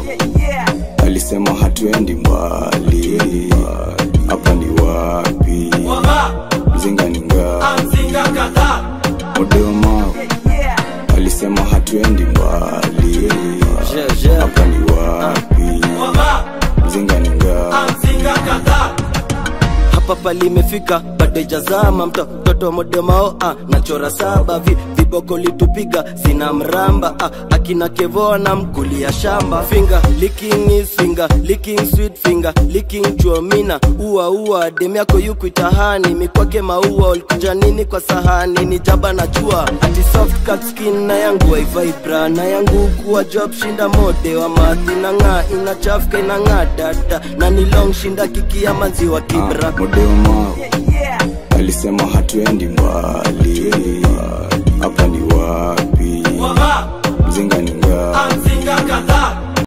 alisema hatuendi mbali, hapa ni wapi? Mzinga ni ngapi? Modema alisema hatuendi mbali, hapa ni wapi? Mzinga ni ngapi? Hapa pali imefika bado ijazama, mtoto modemao nachora saba viboko litupiga sina mramba akina Kevo na mkulia shamba. Finger licking is finger licking, sweet finger licking chuomina ua demi yako yuku itahani mikwake maua. Ulikuja nini kwa sahani? Ni jaba na jua ati soft cut skin na yangu waivibra na yangu kuwa job shinda mode wa mathi na nga inachafka inanga data na ni long shinda kiki ya maziwa kibra. Modema alisema hatuendi mbali, hapa ni wapi? Mzinga ni ngapi?